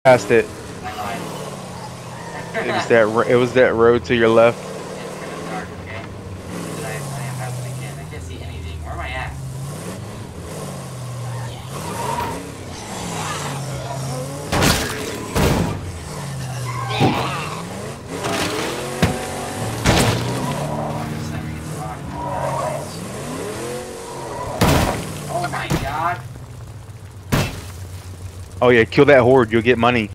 Past it. I lied. It was that road to your left. It's kind of dark, okay? But I am fast as I can. I can't see anything. Where am I at? Oh my god! Oh yeah, kill that horde. You'll get money.